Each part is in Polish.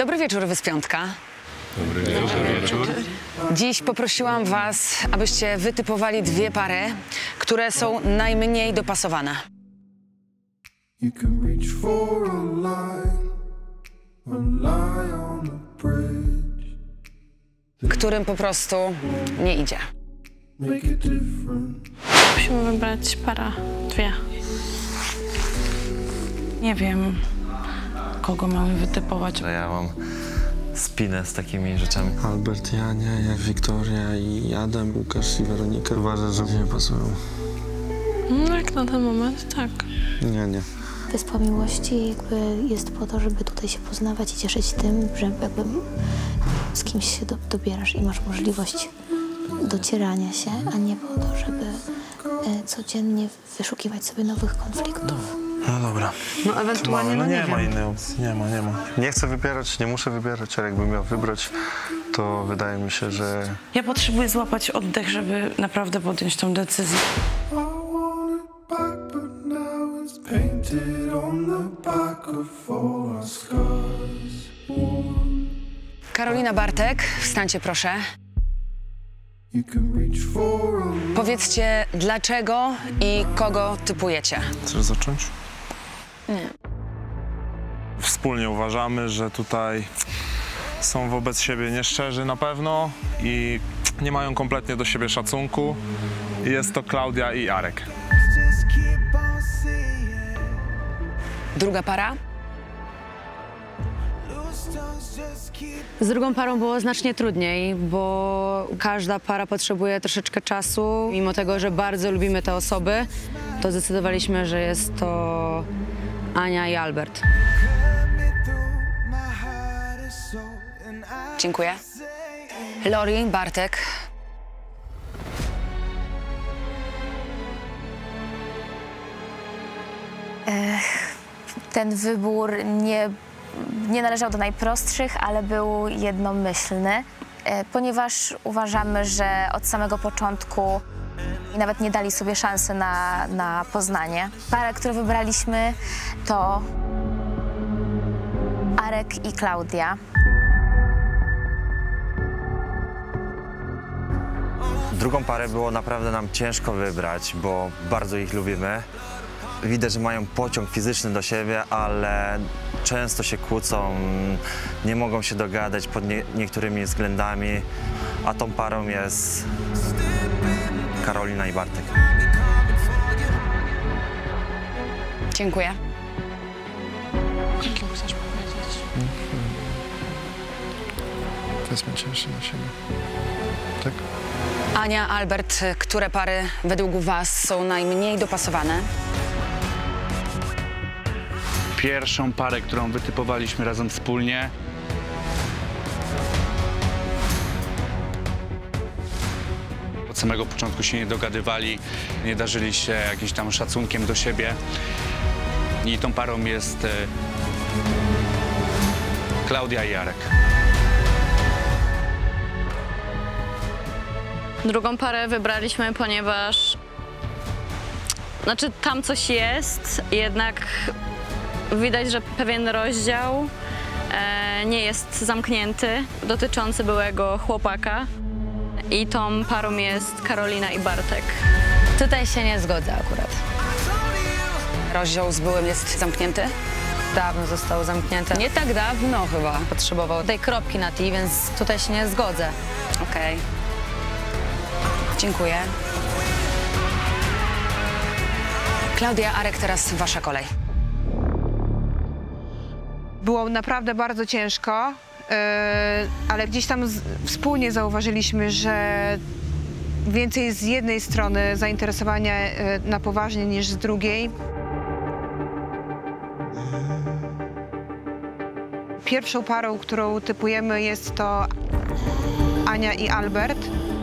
Dobry wieczór, Wyspiątka. Dobry wieczór. Dziś poprosiłam was, abyście wytypowali dwie pary, które są najmniej dopasowane. Którym po prostu nie idzie. Musimy wybrać dwie. Nie wiem, kogo mamy wytypować. Ja mam spinę z takimi rzeczami. Albert i Ania, jak Wiktoria i Adam, Łukasz i Weronika. Uważasz, że nie pasują? No jak na ten moment, tak. Nie. Wyspa Miłości jakby jest po to, żeby tutaj się poznawać i cieszyć tym, że jakby z kimś się dobierasz i masz możliwość docierania się, a nie po to, żeby codziennie wyszukiwać sobie nowych konfliktów. No dobra. No ewentualnie, no nie ma wiem. innej opcji, nie ma. Nie chcę wybierać, nie muszę wybierać, ale jakbym miał wybrać, to wydaje mi się, że... Ja potrzebuję złapać oddech, żeby naprawdę podjąć tą decyzję. Karolina, Bartek, wstańcie proszę. Powiedzcie, dlaczego i kogo typujecie. Chcesz zacząć? Nie. Wspólnie uważamy, że tutaj są wobec siebie nieszczerzy na pewno i nie mają kompletnie do siebie szacunku. Jest to Klaudia i Arek. Druga para? Z drugą parą było znacznie trudniej, bo każda para potrzebuje troszeczkę czasu. Mimo tego, że bardzo lubimy te osoby, to zdecydowaliśmy, że jest to Ania i Albert. Dziękuję. Lori, Bartek. Ten wybór nie należał do najprostszych, ale był jednomyślny, ponieważ uważamy, że od samego początku nawet nie dali sobie szansy na poznanie. Parę, które wybraliśmy, to Arek i Klaudia. Drugą parę było naprawdę nam ciężko wybrać, bo bardzo ich lubimy. Widać, że mają pociąg fizyczny do siebie, ale często się kłócą, nie mogą się dogadać pod niektórymi względami, a tą parą jest Karolina i Bartek. Dziękuję. Jakim chcesz powiedzieć? Wezmę cięższy na siebie. Tak? Ania, Albert, które pary według was są najmniej dopasowane? Pierwszą parę, którą wytypowaliśmy razem wspólnie, od samego początku się nie dogadywali, nie darzyli się jakimś tam szacunkiem do siebie. I tą parą jest Klaudia i Arek. Drugą parę wybraliśmy, ponieważ tam coś jest, jednak widać, że pewien rozdział nie jest zamknięty, dotyczący byłego chłopaka. I tą parą jest Karolina i Bartek. Tutaj się nie zgodzę akurat. Rozdział z byłym jest zamknięty? Dawno zostało zamknięte. Nie tak dawno chyba. Potrzebował tej kropki na T, więc tutaj się nie zgodzę. Okej. Dziękuję. Klaudia, Arek, teraz wasza kolej. Było naprawdę bardzo ciężko, ale gdzieś tam wspólnie zauważyliśmy, że więcej z jednej strony zainteresowania na poważnie niż z drugiej. Pierwszą parą, którą typujemy, jest to Ania i Albert.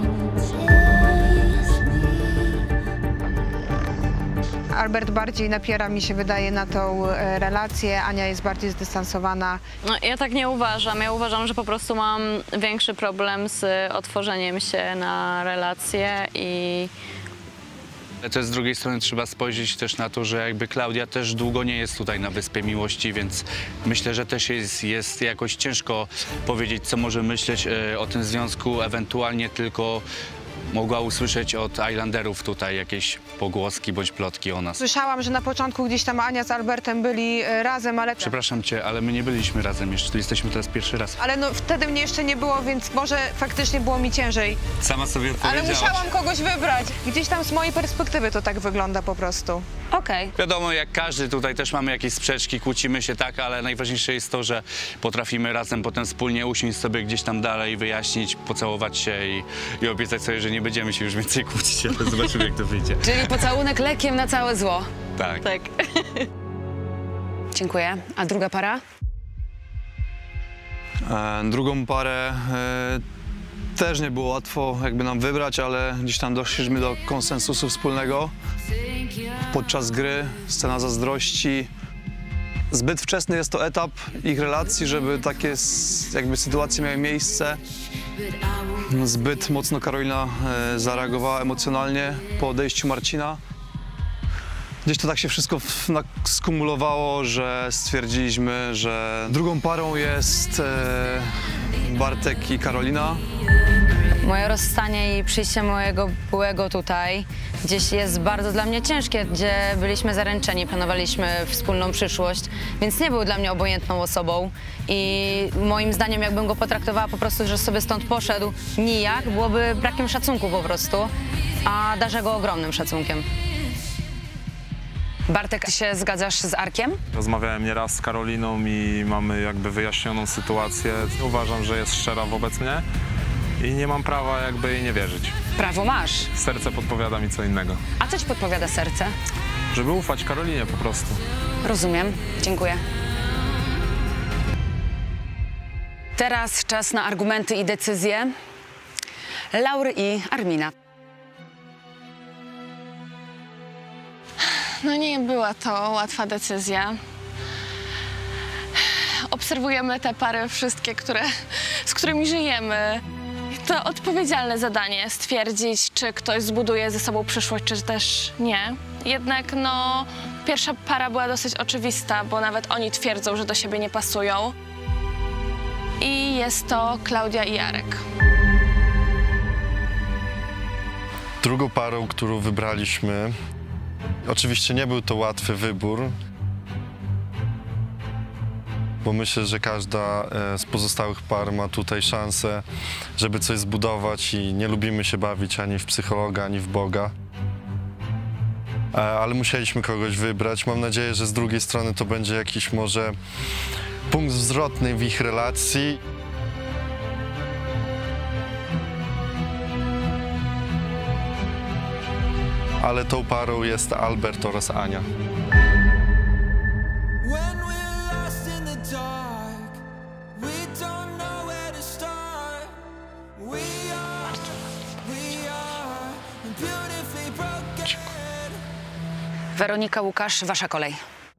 Albert bardziej napiera, mi się wydaje, na tą relację, Ania jest bardziej zdystansowana. No, ja tak nie uważam. Ja uważam, że po prostu mam większy problem z otworzeniem się na relacje i To z drugiej strony trzeba spojrzeć też na to, że jakby Klaudia też długo nie jest tutaj na Wyspie Miłości, więc myślę, że też jest jakoś ciężko powiedzieć, co może myśleć o tym związku, ewentualnie tylko mogła usłyszeć od Islanderów tutaj jakieś pogłoski bądź plotki o nas. Słyszałam, że na początku gdzieś tam Ania z Albertem byli razem, ale... Przepraszam cię, ale my nie byliśmy razem jeszcze, tu jesteśmy teraz pierwszy raz. Ale no wtedy mnie jeszcze nie było, więc może faktycznie było mi ciężej. Sama sobie Ale odpowiedziałaś. musiałam kogoś wybrać. Gdzieś tam z mojej perspektywy to tak wygląda po prostu. Okej. Wiadomo, jak każdy tutaj też mamy jakieś sprzeczki, kłócimy się, tak, ale najważniejsze jest to, że potrafimy razem potem wspólnie usiąść sobie gdzieś tam dalej, wyjaśnić, pocałować się i obiecać sobie, że nie będziemy się już więcej kłócić, ale zobaczymy, jak to wyjdzie. Czyli pocałunek lekiem na całe zło. Tak. Tak. Dziękuję. A druga para? Drugą parę też nie było łatwo jakby nam wybrać, ale gdzieś tam doszliśmy do konsensusu wspólnego. Podczas gry scena zazdrości. Zbyt wczesny jest to etap ich relacji, żeby takie jakby sytuacje miały miejsce. Zbyt mocno Karolina zareagowała emocjonalnie po odejściu Marcina. Gdzieś to tak się wszystko skumulowało, że stwierdziliśmy, że drugą parą jest Bartek i Karolina. Moje rozstanie i przyjście mojego byłego tutaj gdzieś jest bardzo dla mnie ciężkie, gdzie byliśmy zaręczeni, planowaliśmy wspólną przyszłość, więc nie był dla mnie obojętną osobą i moim zdaniem jakbym go potraktowała po prostu, że sobie stąd poszedł nijak, byłoby brakiem szacunku po prostu, a darzę go ogromnym szacunkiem. Bartek, ty się zgadzasz z Arkiem? Rozmawiałem nieraz z Karoliną i mamy jakby wyjaśnioną sytuację. Uważam, że jest szczera wobec mnie i nie mam prawa jakby jej nie wierzyć. Prawo masz. Serce podpowiada mi co innego. A co ci podpowiada serce? Żeby ufać Karolinie po prostu. Rozumiem. Dziękuję. Teraz czas na argumenty i decyzje Laury i Armina. No nie była to łatwa decyzja. Obserwujemy te pary wszystkie, z którymi żyjemy. To odpowiedzialne zadanie stwierdzić, czy ktoś zbuduje ze sobą przyszłość, czy też nie. Jednak no, pierwsza para była dosyć oczywista, bo nawet oni twierdzą, że do siebie nie pasują. I jest to Klaudia i Jarek. Drugą parą, którą wybraliśmy, oczywiście nie był to łatwy wybór, bo myślę, że każda z pozostałych par ma tutaj szansę, żeby coś zbudować i nie lubimy się bawić ani w psychologa, ani w Boga. Ale musieliśmy kogoś wybrać. Mam nadzieję, że z drugiej strony to będzie jakiś może punkt zwrotny w ich relacji. Ale tą parą jest Albert oraz Ania. Weronika, Łukasz, wasza kolej.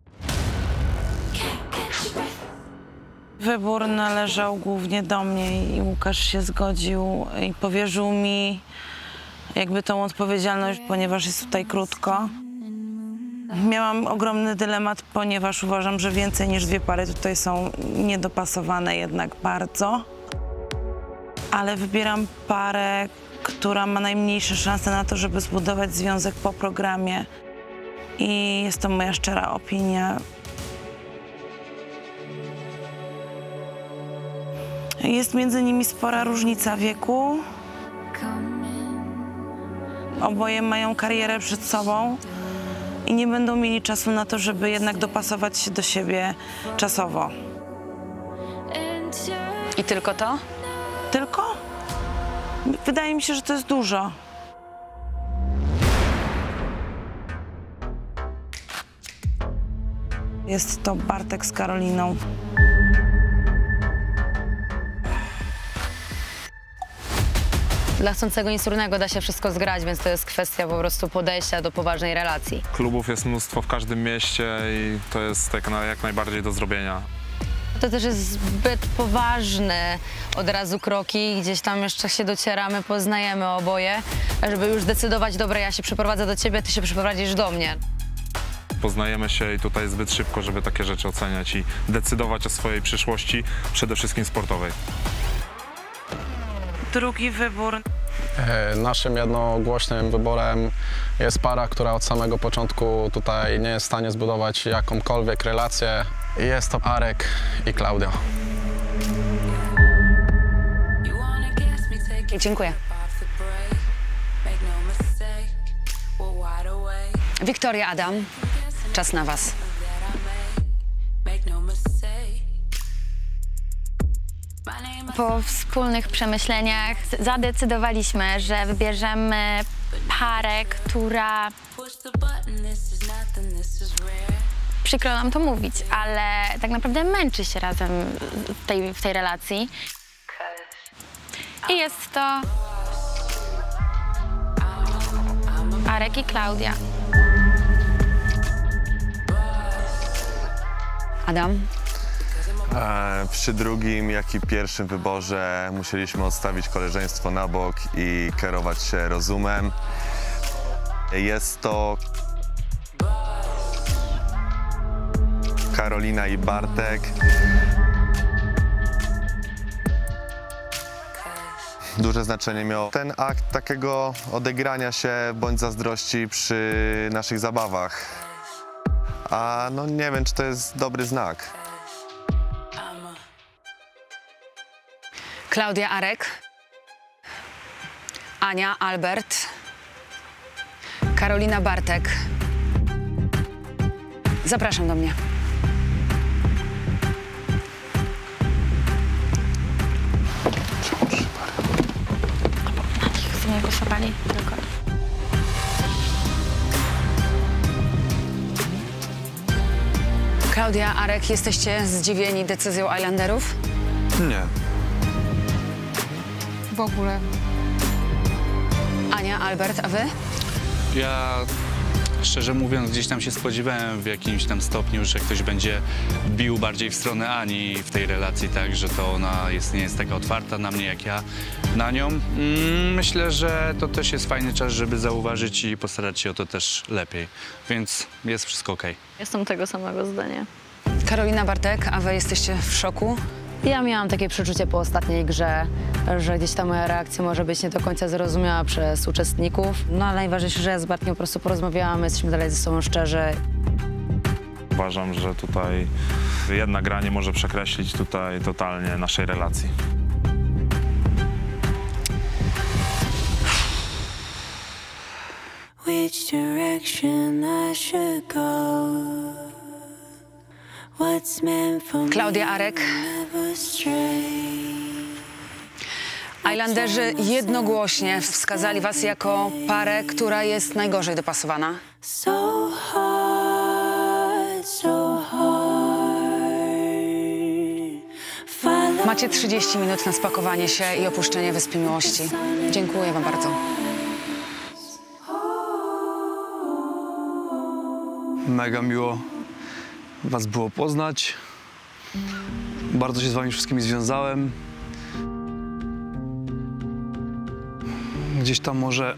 Wybór należał głównie do mnie i Łukasz się zgodził i powierzył mi jakby tą odpowiedzialność, ponieważ jest tutaj krótko. Miałam ogromny dylemat, ponieważ uważam, że więcej niż dwie pary tutaj są niedopasowane jednak bardzo. Ale wybieram parę, która ma najmniejsze szanse na to, żeby zbudować związek po programie. I jest to moja szczera opinia. Jest między nimi spora różnica wieku. Oboje mają karierę przed sobą i nie będą mieli czasu na to, żeby jednak dopasować się do siebie czasowo. I tylko to? Tylko? Wydaje mi się, że to jest dużo. Jest to Bartek z Karoliną. Dla chcącego nic trudnego da się wszystko zgrać, więc to jest kwestia po prostu podejścia do poważnej relacji. Klubów jest mnóstwo w każdym mieście i to jest jak najbardziej do zrobienia. To też jest zbyt poważny od razu kroki, gdzieś tam jeszcze się docieramy, poznajemy oboje, żeby już decydować, dobra, ja się przeprowadzę do ciebie, ty się przeprowadzisz do mnie. Poznajemy się i tutaj zbyt szybko, żeby takie rzeczy oceniać i decydować o swojej przyszłości, przede wszystkim sportowej. Drugi wybór. Naszym jednogłośnym wyborem jest para, która od samego początku tutaj nie jest w stanie zbudować jakąkolwiek relację. Jest to Arek i Klaudia. Dziękuję. Wiktoria, Adam, czas na was. Po wspólnych przemyśleniach zadecydowaliśmy, że wybierzemy parę, która... Przykro nam to mówić, ale tak naprawdę męczy się razem w tej relacji. I jest to Arek i Klaudia. Adam? Przy drugim, jak i pierwszym wyborze musieliśmy odstawić koleżeństwo na bok i kierować się rozumem. Jest to Karolina i Bartek. Duże znaczenie miał ten akt takiego odegrania się bądź zazdrości przy naszych zabawach. A no nie wiem, czy to jest dobry znak. Klaudia, Arek, Ania, Albert, Karolina, Bartek. Zapraszam do mnie. W sumie głosowali tylko. Klaudia, Arek, jesteście zdziwieni decyzją Islanderów? Nie. W ogóle. Ania, Albert, a wy? Ja, szczerze mówiąc, gdzieś tam się spodziewałem w jakimś tam stopniu, że ktoś będzie bił bardziej w stronę Ani w tej relacji, tak, że to ona nie jest taka otwarta na mnie, jak ja na nią. Myślę, że to też jest fajny czas, żeby zauważyć i postarać się o to też lepiej, więc jest wszystko okej. Jestem tego samego zdania. Karolina, Bartek, a wy jesteście w szoku? Ja miałam takie przeczucie po ostatniej grze, że gdzieś ta moja reakcja może być nie do końca zrozumiała przez uczestników. No ale najważniejsze, że ja z Bartkiem po prostu porozmawiałam, jesteśmy dalej ze sobą szczerzy. Uważam, że tutaj jedna gra nie może przekreślić tutaj totalnie naszej relacji. Which direction I should go? What's meant for me Klaudia, Arek. never stray. Islanderzy jednogłośnie wskazali was jako parę, która jest najgorzej dopasowana. So hard, so hard. Follow Macie 30 minut na spakowanie się i opuszczenie Wyspy Miłości. Dziękuję wam bardzo. Mega miło was było poznać. Bardzo się z wami wszystkimi związałem. Gdzieś tam może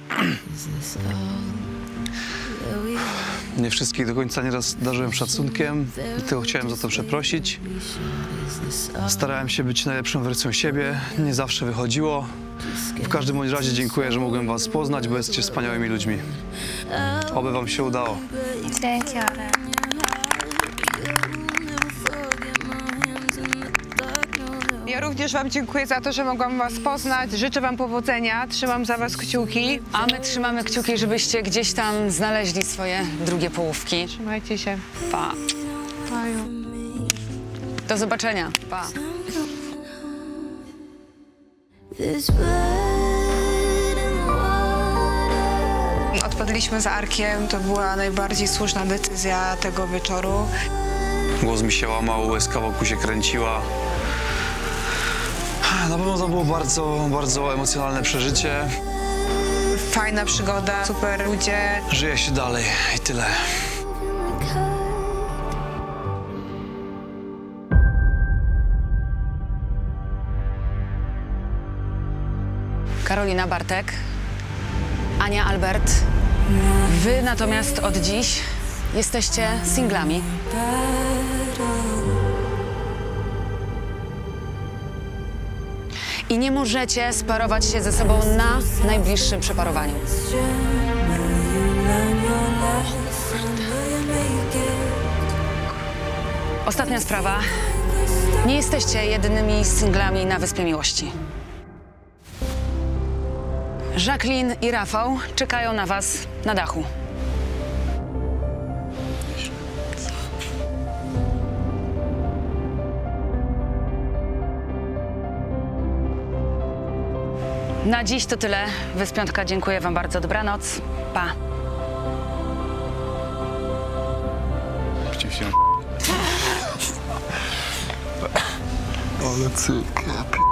nie wszystkich do końca nieraz darzyłem szacunkiem i tego chciałem za to przeprosić. Starałem się być najlepszą wersją siebie, nie zawsze wychodziło. W każdym bądź razie dziękuję, że mogłem was poznać, bo jesteście wspaniałymi ludźmi. Oby wam się udało. Dzięki, Arek. Ja również wam dziękuję za to, że mogłam was poznać. Życzę wam powodzenia, trzymam za was kciuki. A my trzymamy kciuki, żebyście gdzieś tam znaleźli swoje drugie połówki. Trzymajcie się. Pa. Do zobaczenia. Pa. this blood and water. Odpadliśmy z Arkiem, to była najbardziej słuszna decyzja tego wieczoru. Głos mi się łamał, łezka wokół się kręciła. Na pewno to było bardzo, bardzo emocjonalne przeżycie. Fajna przygoda, super ludzie. Żyje się dalej i tyle. Karolina, Bartek, Ania, Albert. Wy natomiast od dziś jesteście singlami. I nie możecie sparować się ze sobą na najbliższym przeparowaniu. Ostatnia sprawa. Nie jesteście jedynymi singlami na Wyspie Miłości. Jacqueline i Rafał czekają na was na dachu. Na dziś to tyle. Wyspiątka, dziękuję wam bardzo. Dobranoc. Pa. Ale cyk,